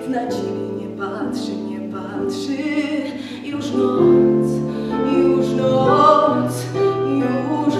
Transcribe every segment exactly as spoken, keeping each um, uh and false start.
nikt na ciebie nie patrzy, nie patrzy. Już noc, już noc, już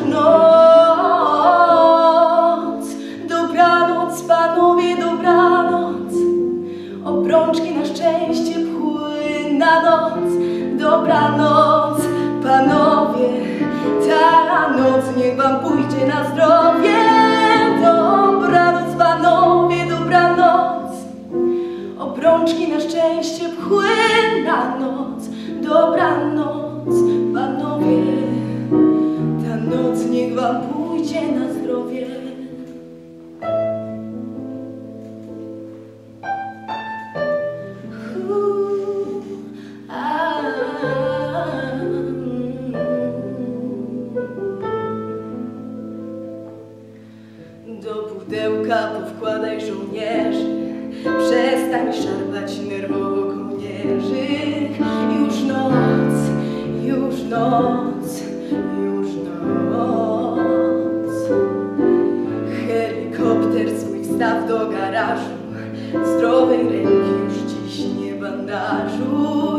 noc. Dobranoc, panowie, dobranoc. Obrączki na szczęście pchły na noc. Dobranoc, panowie, ta noc niech wam pójdzie na zdrowie. Dobranoc, panowie, dobranoc. Obrączki na szczęście pchły na noc. Dobranoc, panowie, ta noc niech wam pójdzie na zdrowie. Do pudełka powkładaj żołnierzy, przestań szarpać nerwowo kołnierzy. Już noc, już noc, już noc. Helikopter swój wstaw do garażu, zdrowej ręki już dziś nie bandażuj.